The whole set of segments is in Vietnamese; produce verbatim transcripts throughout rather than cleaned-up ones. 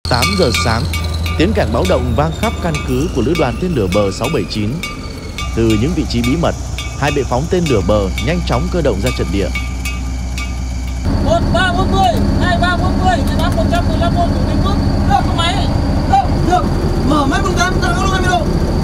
tám giờ sáng, tiếng còi báo động vang khắp căn cứ của lữ đoàn tên lửa bờ sáu bảy chín. Từ những vị trí bí mật, hai bệ phóng tên lửa bờ nhanh chóng cơ động ra trận địa. một ba bốn mươi, hai ba bốn mươi, nhiệt áp một trăm mười lăm volt của Bình Phước. Được, có máy. Được, được. Mở máy công tắc, tăng áp hai mươi độ.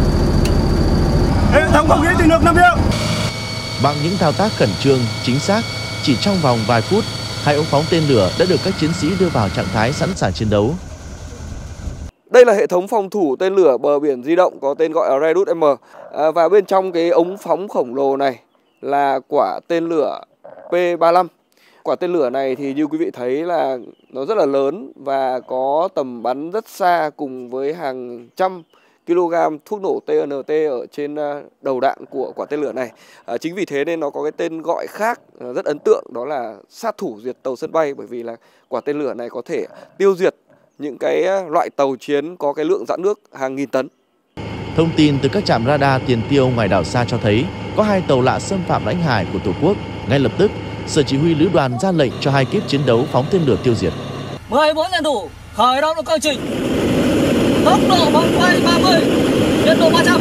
Hệ thống không khí thủy lực làm việc. Bằng những thao tác khẩn trương, chính xác, chỉ trong vòng vài phút, hai ống phóng tên lửa đã được các chiến sĩ đưa vào trạng thái sẵn sàng chiến đấu. Đây là hệ thống phòng thủ tên lửa bờ biển di động có tên gọi là Redut M. À, và bên trong cái ống phóng khổng lồ này là quả tên lửa P ba mươi lăm. Quả tên lửa này thì như quý vị thấy là nó rất là lớn và có tầm bắn rất xa cùng với hàng trăm kg thuốc nổ T N T ở trên đầu đạn của quả tên lửa này. À, chính vì thế nên nó có cái tên gọi khác rất ấn tượng, đó là sát thủ diệt tàu sân bay, bởi vì là quả tên lửa này có thể tiêu diệt những cái loại tàu chiến có cái lượng rạn nước hàng nghìn tấn. Thông tin từ các trạm radar tiền tiêu ngoài đảo xa cho thấy có hai tàu lạ xâm phạm lãnh hải của Tổ quốc. Ngay lập tức, Sở Chỉ huy Lữ đoàn ra lệnh cho hai kíp chiến đấu phóng tên lửa tiêu diệt. mười bốn nhân thủ, khởi động cơ trình. Tốc độ vòng quay ba mươi, nhiệt độ ba trăm.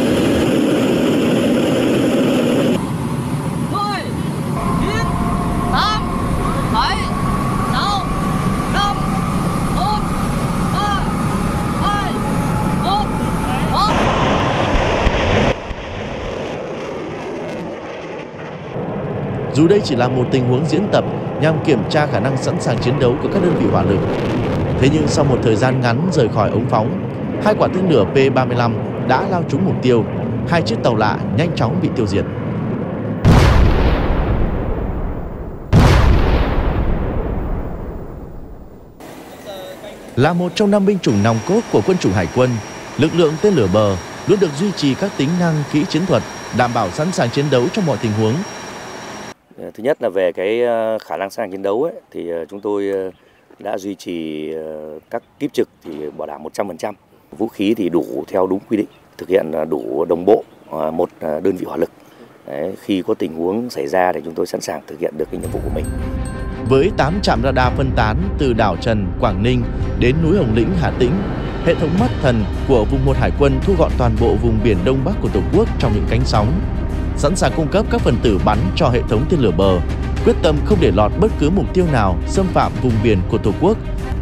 mười, chín, tám, bảy, sáu, năm, bốn, ba, hai, một, một. Dù đây chỉ là một tình huống diễn tập nhằm kiểm tra khả năng sẵn sàng chiến đấu của các đơn vị hỏa lực, thế nhưng sau một thời gian ngắn rời khỏi ống phóng, hai quả tên lửa P ba mươi lăm đã lao trúng mục tiêu, hai chiếc tàu lạ nhanh chóng bị tiêu diệt. Là một trong năm binh chủng nòng cốt của quân chủng hải quân, lực lượng tên lửa bờ luôn được duy trì các tính năng kỹ chiến thuật, đảm bảo sẵn sàng chiến đấu trong mọi tình huống. Thứ nhất là về cái khả năng sẵn sàng chiến đấu ấy, thì chúng tôi đã duy trì các kíp trực thì bảo đảm một trăm phần trăm. Vũ khí thì đủ theo đúng quy định, thực hiện đủ đồng bộ một đơn vị hỏa lực. Đấy, khi có tình huống xảy ra thì chúng tôi sẵn sàng thực hiện được cái nhiệm vụ của mình. Với tám trạm radar phân tán từ đảo Trần, Quảng Ninh đến núi Hồng Lĩnh, Hà Tĩnh, hệ thống mắt thần của vùng một hải quân thu gọn toàn bộ vùng biển Đông Bắc của Tổ quốc trong những cánh sóng, sẵn sàng cung cấp các phần tử bắn cho hệ thống tên lửa bờ, quyết tâm không để lọt bất cứ mục tiêu nào xâm phạm vùng biển của Tổ quốc.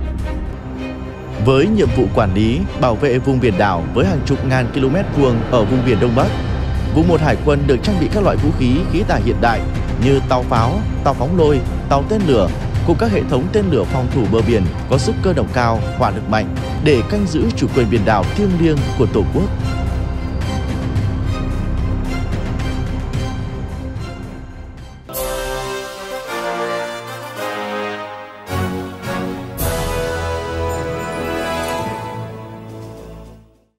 Với nhiệm vụ quản lý, bảo vệ vùng biển đảo với hàng chục ngàn km vuông ở vùng biển Đông Bắc, vùng một hải quân được trang bị các loại vũ khí, khí tài hiện đại như tàu pháo, tàu phóng lôi, tàu tên lửa cùng các hệ thống tên lửa phòng thủ bờ biển có sức cơ động cao, hỏa lực mạnh để canh giữ chủ quyền biển đảo thiêng liêng của Tổ quốc.